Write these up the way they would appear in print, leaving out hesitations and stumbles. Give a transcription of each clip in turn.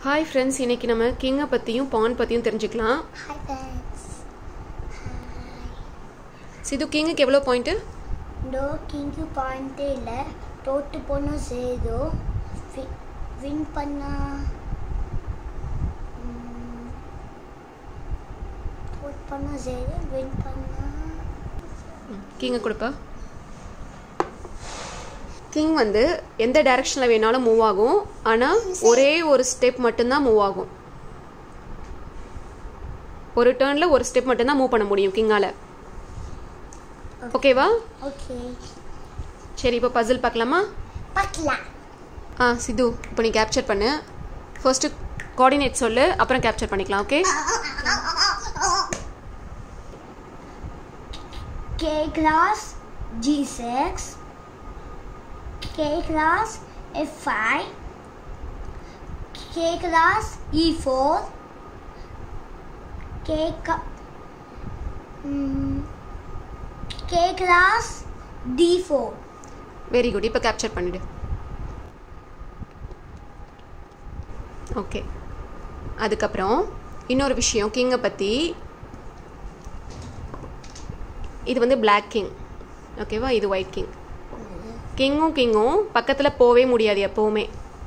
Hi friends, இன்னைக்கு நம்ம கிங்க பத்தியும் பான் பத்தியும் தெரிஞ்சுக்கலாம். Hi friends. சிது கிங்குக்கு எவ்வளவு பாயிண்ட்? No கிங்கு பாயிண்ட் இல்ல. தோத்து போன சேதோ வின் பண்ணா தோத்து போன சேதோ வின் பண்ணா கிங்க கொடுப்பா. கிங் வந்து எந்த டைரக்ஷன்ல வேணாலும் மூவ் ஆகும். ஆனா ஒரே ஒரு ஸ்டெப் மட்டும் தான் மூவ் ஆகும். ஒரு டர்ன்ல ஒரு ஸ்டெப் மட்டும் தான் மூவ் பண்ண முடியும் கிங்கால. ஓகேவா? ஓகே. சரி இப்போ பசில் பார்க்கலாமா? பார்க்கலாம். சிது இப்போ நீ கேப்சர் பண்ணு. ஃபர்ஸ்ட் கோஆர்டினேட் சொல்லு, அப்புறம் கேப்சர் பண்ணிக்கலாம். Okay? K class G6 K class F5 K class E4 K class D4. Very good. இப்போ கேப்சர் பண்ணிடு. ஓகே. அதுக்கப்புறம் இன்னொரு விஷயம் கிங்கை பற்றி, இது வந்து பிளாக் கிங். ஓகேவா? இது ஒயிட் கிங். கிங்கும் பக்கத்தில் போகவே முடியாது எப்போவுமே.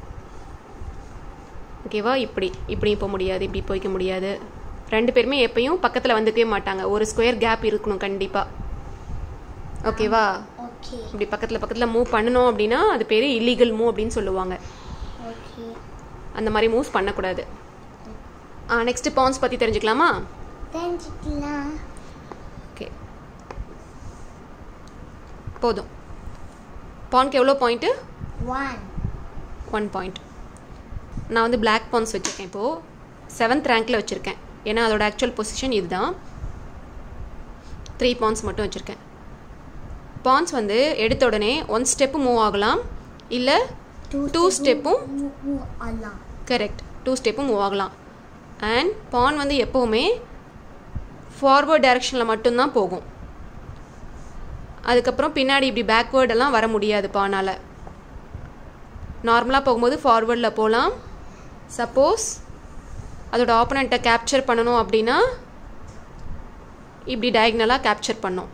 ஓகேவா? இப்படி போக முடியாது, இப்படி போய்க்க முடியாது. ரெண்டு பேருமே எப்பயும் பக்கத்தில் வந்துக்கவே மாட்டாங்க. ஒரு ஸ்கொயர் கேப் இருக்கணும் கண்டிப்பாக. ஓகேவா? இப்படி பக்கத்தில் மூவ் பண்ணணும் அப்படின்னா அது பேர் இல்லீகல் மூவ் அப்படின்னு சொல்லுவாங்க. அந்த மாதிரி மூவ்ஸ் பண்ணக்கூடாது. நெக்ஸ்ட் பான்ஸ் பற்றி தெரிஞ்சுக்கலாமா? தெரிஞ்சுக்கலாம். ஓகே, போதும். பான்க்கு எவ்வளோ பாயிண்ட்டு? 1 பாயிண்ட். நான் வந்து பிளாக் பான்ஸ் வச்சுருக்கேன். இப்போது 7th ரேங்க்கில் வச்சுருக்கேன். ஏன்னா அதோட ஆக்சுவல் பொசிஷன் இதுதான். 3 பான்ஸ் மட்டும் வச்சுருக்கேன். பான்ஸ் வந்து எடுத்த உடனே 1 ஸ்டெப்பு மூவ் ஆகலாம், இல்லை 2 ஸ்டெப்பும். கரெக்ட், 2 ஸ்டெப்பும் மூவ் ஆகலாம். அண்ட் பான் வந்து எப்போவுமே ஃபார்வர்ட் டைரக்ஷனில் மட்டும்தான் போகும். அதுக்கப்புறம் பின்னாடி இப்படி பேக்வேர்டெல்லாம் வர முடியாது பானால். நார்மலாக போகும்போது ஃபார்வர்டில் போகலாம். சப்போஸ் அதோட ஆப்போனண்ட்டை கேப்சர் பண்ணணும் அப்படின்னா இப்படி டயக்னலாக கேப்சர் பண்ணோம்.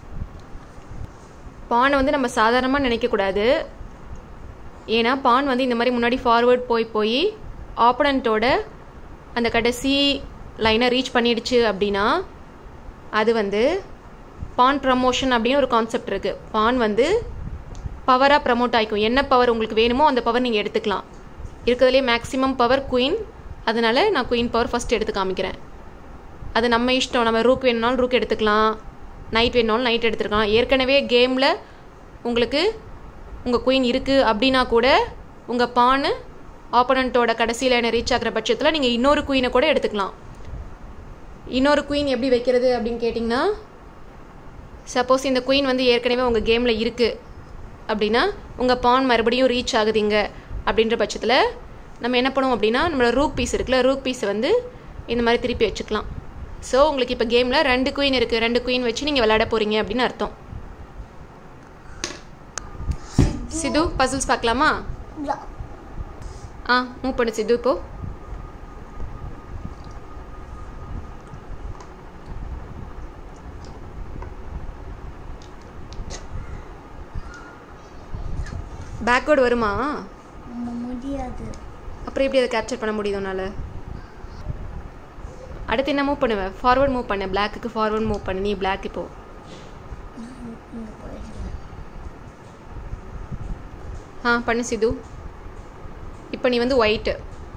பானை வந்து நம்ம சாதாரணமாக நினைக்கக்கூடாது. ஏன்னா பான் வந்து இந்த மாதிரி முன்னாடி ஃபார்வர்ட் போய் ஆப்போனண்ட்டோட அந்த கடைசி லைனை ரீச் பண்ணிடுச்சு அப்படின்னா அது வந்து பான் ப்ரமோஷன் அப்படின்னு ஒரு கான்செப்ட் இருக்குது. பான் வந்து பவராக ப்ரமோட் ஆகிக்கும். என்ன பவர் உங்களுக்கு வேணுமோ அந்த பவர் நீங்கள் எடுத்துக்கலாம். இருக்கிறதுலே மேக்ஸிமம் பவர் குயின். அதனால் நான் குயின் பவர் ஃபஸ்ட் எடுத்து காமிக்கிறேன். அது நம்ம இஷ்டம். நம்ம ரூக் வேணுனாலும் ரூக் எடுத்துக்கலாம், நைட் வேணுனாலும் நைட் எடுத்துக்கலாம். ஏற்கனவே கேமில் உங்களுக்கு உங்கள் குயின் இருக்குது அப்படின்னா கூட உங்கள் பான் ஆப்போனண்ட்டோட கடைசி லைனை ரீச் ஆகிற பட்சத்தில் நீங்கள் இன்னொரு குயினை கூட எடுத்துக்கலாம். இன்னொரு குயின் எப்படி வைக்கிறது அப்படின்னு கேட்டிங்கன்னா, சப்போஸ் இந்த குயின் வந்து ஏற்கனவே உங்கள் கேமில் இருக்குது அப்படின்னா உங்கள் பான் மறுபடியும் ரீச் ஆகுதுங்க அப்படின்ற பட்சத்தில் நம்ம என்ன பண்ணுவோம் அப்படின்னா, நம்மளோட ரூக் பீஸ் இருக்குல்ல, ரூக் பீஸை வந்து இந்த மாதிரி திருப்பி வச்சுக்கலாம். ஸோ உங்களுக்கு இப்போ கேமில் 2 குயின் இருக்குது. 2 குயின் வச்சு நீங்கள் விளையாட போகிறீங்க அப்படின்னு அர்த்தம். சிது பசில்ஸ் பார்க்கலாமா? மூவ் பண்ணு சிது. இப்போ பேக்வேர்டு வருமா? முடியாது. அப்புறம் எப்படி அதை கேப்சர் பண்ண முடியுது உன்னால? அடுத்து என்ன மூவ் பண்ணுவேன்? ஃபார்வர்ட் மூவ் பண்ணு. பிளாக்குக்கு ஃபார்வர்ட் மூவ் பண்ணு. நீ பிளாக் இப்போ பண்ணு சிது. இப்போ நீ வந்து ஒயிட்டு.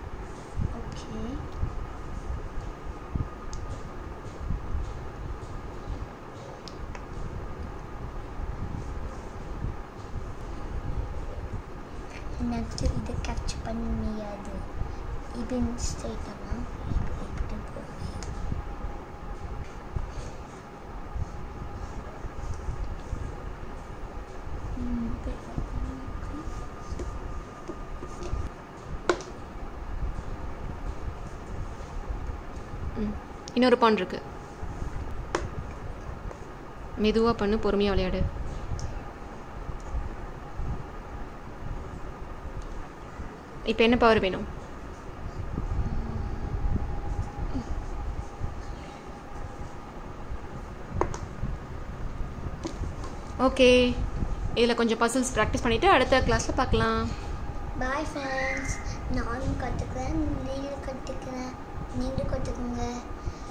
நெக்ஸ்ட் இதை கேப்சர் பண்ண முடியாது. இது ஸ்ட்ரைட்டாக இன்னொரு பான் இருக்கு. மெதுவாக பண்ணு, பொறுமையாக விளையாடு. இப்போ என்ன பவர் வேணும்? ஓகே, இதில் கொஞ்சம் பசில்ஸ் ப்ராக்டிஸ் பண்ணிவிட்டு அடுத்த கிளாஸில் பார்க்கலாம். Bye friends. நானும் கற்றுக்கிறேன், நீங்களும் கற்றுக்குங்க.